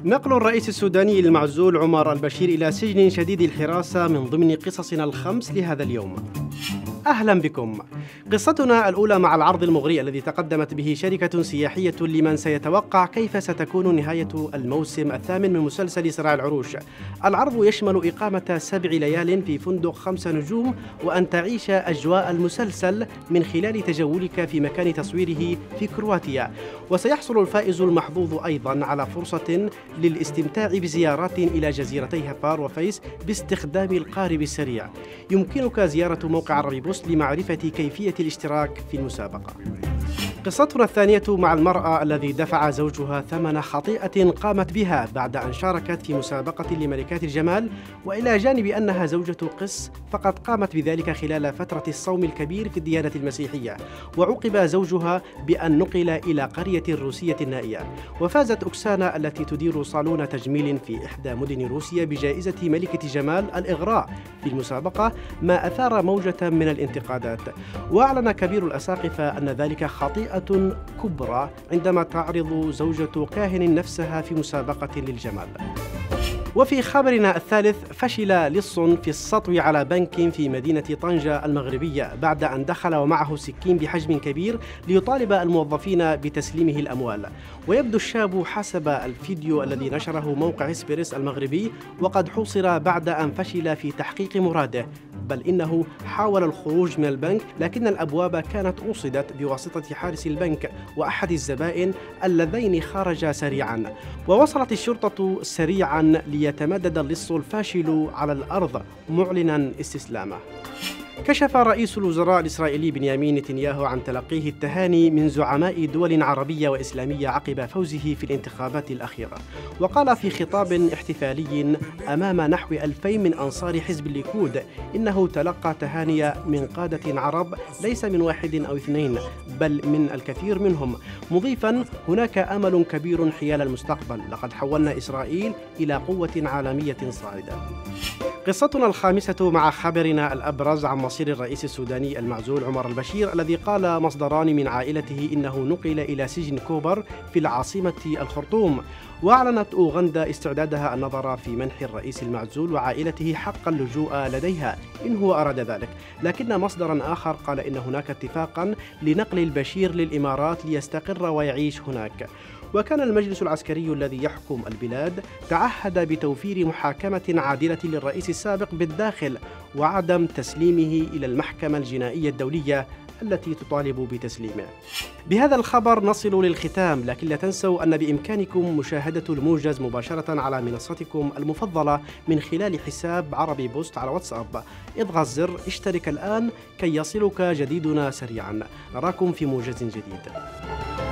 نقل الرئيس السوداني المعزول عمر البشير إلى سجن شديد الحراسة من ضمن قصصنا الخمس لهذا اليوم. أهلا بكم. قصتنا الأولى مع العرض المغري الذي تقدمت به شركة سياحية لمن سيتوقع كيف ستكون نهاية الموسم الثامن من مسلسل صراع العروش. العرض يشمل إقامة 7 ليال في فندق 5 نجوم وأن تعيش أجواء المسلسل من خلال تجولك في مكان تصويره في كرواتيا. وسيحصل الفائز المحظوظ أيضا على فرصة للاستمتاع بزيارات إلى جزيرتي هفار وفيس باستخدام القارب السريع. يمكنك زيارة موقع عربي بوست لمعرفة كيفية الاشتراك في المسابقة. قصتنا الثانية مع المرأة الذي دفع زوجها ثمن خطيئة قامت بها بعد أن شاركت في مسابقة لملكات الجمال، وإلى جانب أنها زوجة قس فقد قامت بذلك خلال فترة الصوم الكبير في الديانة المسيحية، وعوقب زوجها بأن نقل إلى قرية روسية نائية. وفازت أكسانا التي تدير صالون تجميل في إحدى مدن روسيا بجائزة ملكة جمال الإغراء في المسابقة، ما أثار موجة من الانتقادات. وأعلن كبير الأساقفة أن ذلك خطيئة كبرى عندما تعرض زوجة كاهن نفسها في مسابقة للجمال. وفي خبرنا الثالث، فشل لص في السطو على بنك في مدينة طنجة المغربية بعد أن دخل ومعه سكين بحجم كبير ليطالب الموظفين بتسليمه الأموال. ويبدو الشاب حسب الفيديو الذي نشره موقع إسبريس المغربي وقد حوصر بعد أن فشل في تحقيق مراده، بل إنه حاول الخروج من البنك لكن الأبواب كانت أوصدت بواسطة حارس البنك وأحد الزبائن اللذين خرجا سريعا. ووصلت الشرطة سريعا ليتمدد اللص الفاشل على الأرض معلنا استسلامه. كشف رئيس الوزراء الإسرائيلي بنيامين نتنياهو عن تلقيه التهاني من زعماء دول عربية وإسلامية عقب فوزه في الانتخابات الأخيرة. وقال في خطاب احتفالي أمام نحو 2000 من أنصار حزب الليكود إنه تلقى تهاني من قادة عرب ليس من 1 أو 2 بل من الكثير منهم، مضيفا هناك أمل كبير حيال المستقبل، لقد حولنا إسرائيل إلى قوة عالمية صاعدة. قصتنا الخامسة مع خبرنا الأبرز عن مصير الرئيس السوداني المعزول عمر البشير، الذي قال مصدران من عائلته إنه نقل إلى سجن كوبر في العاصمة الخرطوم. وأعلنت أوغندا استعدادها النظر في منح الرئيس المعزول وعائلته حق اللجوء لديها إن هو أراد ذلك، لكن مصدرا آخر قال إن هناك اتفاقا لنقل البشير للإمارات ليستقر ويعيش هناك. وكان المجلس العسكري الذي يحكم البلاد تعهد بتوفير محاكمة عادلة للرئيس السابق بالداخل وعدم تسليمه إلى المحكمة الجنائية الدولية التي تطالب بتسليمه. بهذا الخبر نصل للختام، لكن لا تنسوا أن بإمكانكم مشاهدة الموجز مباشرة على منصتكم المفضلة من خلال حساب عربي بوست على واتساب. اضغط زر اشترك الآن كي يصلك جديدنا سريعا. نراكم في موجز جديد.